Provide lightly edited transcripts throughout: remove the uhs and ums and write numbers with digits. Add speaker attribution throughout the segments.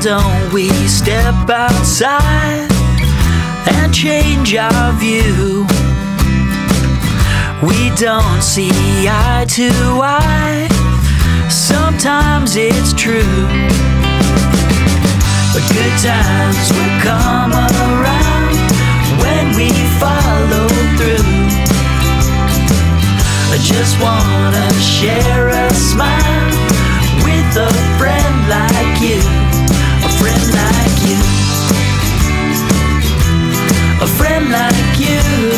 Speaker 1: don't we step outside and change our view? We don't see eye to eye, sometimes it's true. But good times will come around when we follow through. I just wanna share a smile with a friend like you, a friend like you, a friend like you,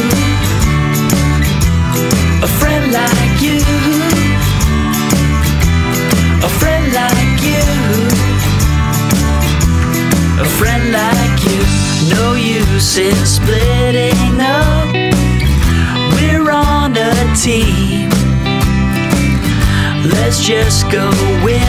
Speaker 1: a friend like you, a friend like you, a friend like you. No use in splitting up, we're on a team. Let's just go with